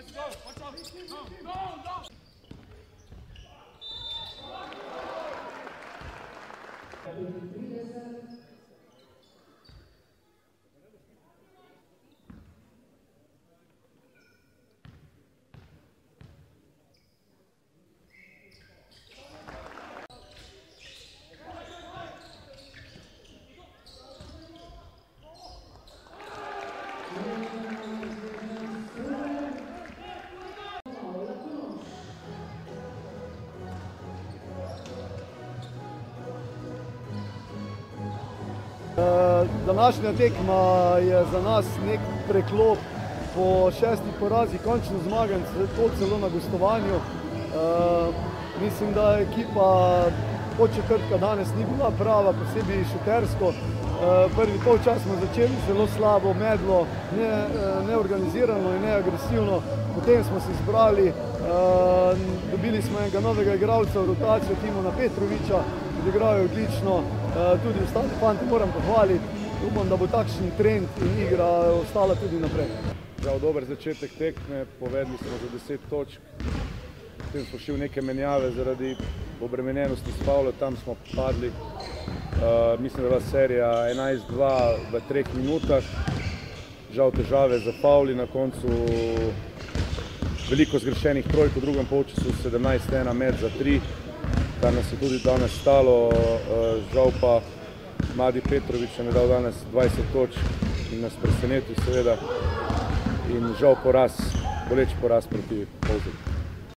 Današnja tekma je za nas nek preklop po 6 porazih, končno zmagan, to celo na gostovanju. Mislim, da ekipa od četrtka danes ni bila prava, posebej šutersko. Prvi polčas smo začeli zelo slabo, medlo, neorganizirano in neagresivno. Potem smo se zbrali, dobili smo enega novega igralca v rotacijo, Timona Petroviča, odigrajo odlično. Tudi ostali fanti moram pohvaliti. Upam, da bo takšen trend in igra ostala tudi naprej. Žal dober začetek tekme, povedli smo za 10 točk. Potem smo šli v neke menjave zaradi obremenjenosti s favlom, tam smo padli. Mislim, da je bila serija 11-2 v 3 minutah. Žal težave za favli, na koncu veliko zgrešenih trojk, v drugem polčasu 17-1 met za 3, kar nas je tudi danes stalo. Žal pa Mladi Petrovič nam je dal danes 20 točk in nas presenetil seveda. In žal poraz, boleč poraz proti Polzeli.